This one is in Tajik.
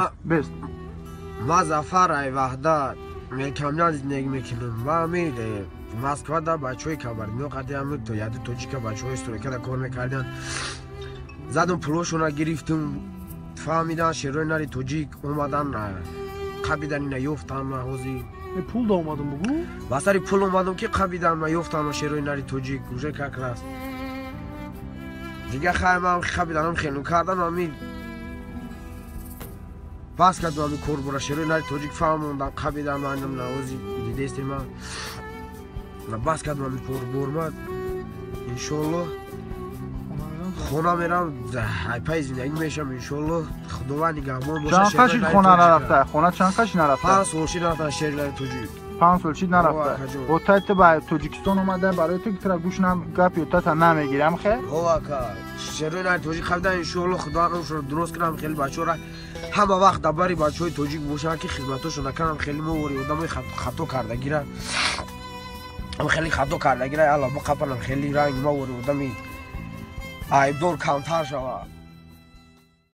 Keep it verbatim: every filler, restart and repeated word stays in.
بست ما Зафар Ваҳдат мекамян зиндагӣ мекунем ва амир Москвада бачаҳои Кабардино-Қадиам то яди тоҷика бачаҳои стройкада кор мекарданд. Задум пулошона гирифтум, фаҳмидан шерои нари тоҷик омадан қабидан ина ёфтам ҳозир. Пул да омадам бугу? Ба сари пул омадам ки қабидан ма ёфтам шерои нари тоҷик уже как раз. Дига хайма қабиданам хелу кардан амир Бас кардам ами кор бора шерои нари тоҷик фаҳмондам қабидан манам навози дидести ман. Бас кардам ами кор бормад. Иншоаллоҳ خونه میرم پای زندگی میشم انشالله خداوند نگهبان باشه. چند قش خونه نرفته؟ خونه چند قش نرفته؟ پنج سال شد نرفتم شهر توجیک. پنج سال شد نرفته. و تا تو به تاجیکستان اومده برای تو که گوش نم گپی تا تا نمیگیرم خیر؟ هوا کا شهر توجیک خدا انشالله خدا رو درست کنم خیلی بچه‌ها را همه وقت درباره بچه‌های توجیک باشن که خدمتشون نکنم خیلی موری آدم خطا کرده گیره. ام خیلی خطا کرده گیره الله بقبلم خیلی رنگ موری آدمی عیبدار کمتر شود.